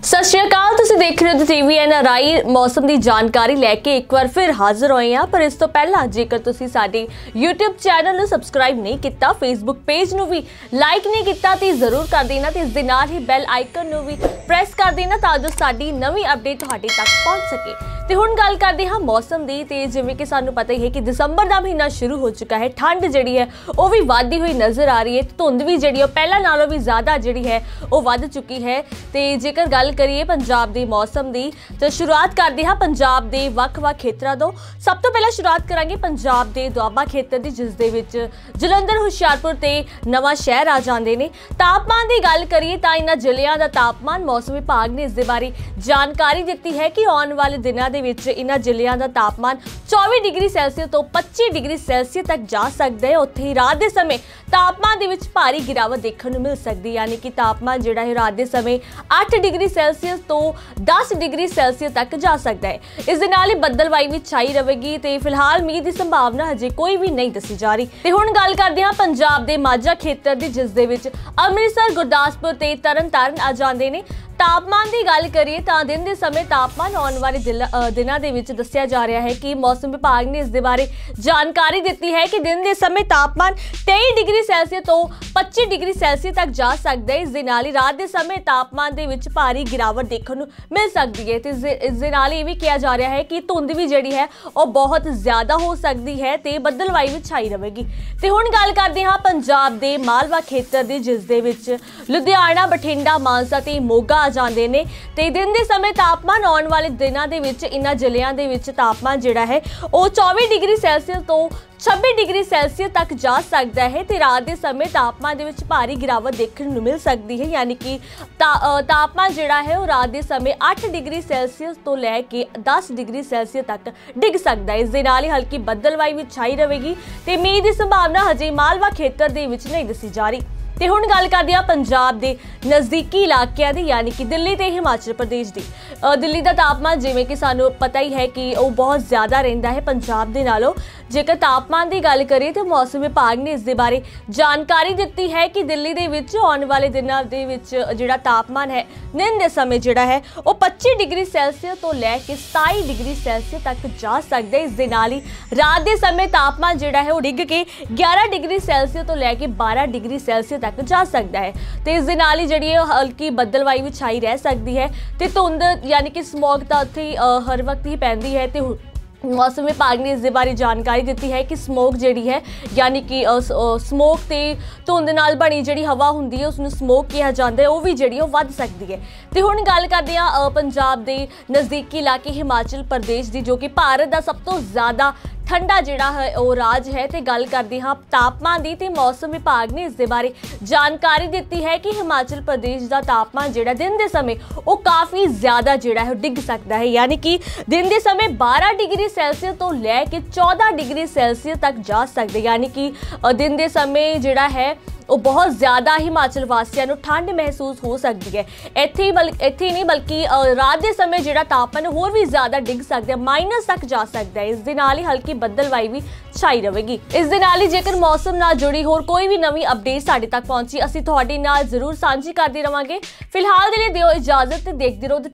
सत श्री अकाल, तुसीं देख रहे हो टीवी NRI मौसम की जानकारी लैके एक बार फिर हाजिर होए हैं। पर इस तो पहला जेकर तुसीं साडे YouTube चैनल नूं सबसक्राइब नहीं किया, फेसबुक पेज नूं भी लाइक नहीं किया तो जरूर कर देना ते इस दे नाल ही बैल आइकन नूं भी प्रेस कर देना तां जो साडी नवीं अपडेट तुहाडे तक पहुंच सके। ते हुण गल करदे हां मौसम दी। ते जिवें कि सानूं पता ही है कि दिसंबर का महीना शुरू हो चुका है, ठंड जिहड़ी है वो भी वधदी हुई नज़र आ रही है, धुंध भी जिहड़ी है पहला नालों भी ज़्यादा जिहड़ी है वो वध चुकी है। ते जेकर गल करिए पंजाब दे मौसम दी तो शुरुआत करते हैं पंजाब दे वख-वख खेतरां तों। सब तो पहला शुरुआत करांगे पंजाब दे दुआबा खेतर दी, जिस दे विच जलंधर, हुशियारपुर ते नवां शहर आ जांदे ने। तापमान की गल करिए तां इन्हां जिलिਆਂ ਦਾ तापमान मौसम विभाग ने इस दे बारे जानकारी दित्ती है कि आने वाले दिनों दे विच इन्हां जिलिਆਂ ਦਾ तापमान 24 डिग्री सैल्सियस तो 25 डिग्री सैल्सियस तक जा सकता है। उत्थे ही रात के समय तापमान दे विच भारी गिरावट देखने को मिल सकती है, यानी कि तापमान जिहड़ा है रात के समय 8 डिग्री सैल्सियस तो 10 डिग्री सैल्सियस तक जा सकता है। इस दे नाल ही बदलवाई भी छाई रहेगी ते फिलहाल मीह की संभावना हजे कोई भी नहीं दसी जा रही। ते हुण गल करदे हां पंजाब दे माझा खेतर दी, जिस दे विच अमृतसर, गुरदासपुर ते तरनतारन आ जांदे ने। तापमान की गल करिए तो दिन के समय तापमान आने वाले दिनों के विच दस्सिया जा रहा है कि मौसम विभाग ने इस दे बारे जानकारी दी है कि दिन के समय तापमान 23 डिग्री सैल्सियस तो 25 डिग्री सैल्सियस तक जा सकता है। इस दे नाल ही रात के समय तापमान के विच भारी गिरावट देखने को मिल सकती है। इस दे नाल ये भी कहा जा रहा है कि धुंध भी जिहड़ी है वो बहुत ज़्यादा हो सकती है ते बदलवाई भी छाई रहेगी। तो हुण गल करते हैं पंजाब के मालवा खेतर की, जिस दे विच लुधियाना, बठिंडा, मानसा ते मोगा जांदे ने। ते दिन के समय तापमान आने वाले दिनों के विच इन्हां जिलिਆਂ ਦੇ ਵਿੱਚ तापमान जिहड़ा है वो 24 डिग्री सैल्सियस तो 26 डिग्री सैल्सियस तक जा सकता है। तो रात के समय तापमान के विच भारी गिरावट देखने को मिल सकती है, यानी कि तापमान जिहड़ा है वो रात के समय 8 डिग्री सैल्सियस तो लैके 10 डिग्री सैल्सियस तक डिग सकता है। इस दे नाल ही हल्की बदलवाई भी छाई रहेगी ते मीह की संभावना हजे मालवा खेतर दे विच नहीं दसी जा रही। ते हुण गल करदे हां पंजाब दे नज़दीकी इलाकिਆਂ दी, यानी कि दिल्ली ते हिमाचल प्रदेश दी। दिल्ली का तापमान जिवें कि सानूं पता ही है कि वो बहुत ज़्यादा रहिंदा है पंजाब दे नालों। जेकर तापमान की गल करिए तो मौसम विभाग ने इस दे बारे जानकारी दी है कि दिल्ली दे विच आने वाले दिनों दे विच जिहड़ा तापमान है दिन के समय जिहड़ा है वो 25 डिग्री सैल्सियस तो लैके 27 डिग्री सैल्सियस तक जा सकता है। इस दे नाल ही रात के समय तापमान जिहड़ा है वो डिग के 11 डिग्री सैल्सियस तो लैके 12 डिग्री सैल्सियस तक जा सकता है। तो इस दे नाल ही जिहड़ी हल्की बदलवाई भी छाई रह सकती है ते धुंध यानी कि स्मोक तो उत्थे हर वक्त ही पैंदी है। तो मौसम विभाग ने इस दे बारे जानकारी दी है कि स्मोक जिहड़ी है, यानी कि स्मोक ते धुंध नाल बनी जिहड़ी हवा हुंदी है उसनूं स्मोक कहा जाता है, वो भी जिहड़ी वध सकती है। तो हुण गल करदे हां पंजाब दे नज़दीकी इलाके हिमाचल प्रदेश की, जो कि भारत का सब तो ज़्यादा ठंडा जिहड़ा है वो राज है। तो गल करते हाँ तापमान की, तो मौसम विभाग ने इस दे बारे जानकारी दी है कि हिमाचल प्रदेश का तापमान जिहड़ा दिन के समय वो काफ़ी ज़्यादा जिहड़ा है डिग सकता है, यानी कि दिन के समय 12 डिग्री सैल्सियस तो लैके 14 डिग्री सैल्सियस तक जा सकते, यानी कि दिन के समय जिहड़ा है वो बहुत ज़्यादा हिमाचल वासियों को ठंड महसूस हो सकती है। इत्थे नहीं बल्कि रात के समय जिहड़ा तापमान होर भी ज़्यादा डिग सकता है, माइनस तक जा सकता है। इस दे नाल ही हल्की बदलवाई भी छाई रहेगी। इस दे नाल ही जेकर मौसम नाल जुड़ी होर कोई भी नवीं अपडेट साडे तक पहुंची असीं तुहाडे नाल जरूर सांझी करदे रहांगे। फिलहाल दे लई दिओ इजाजत ते देखदे रहो।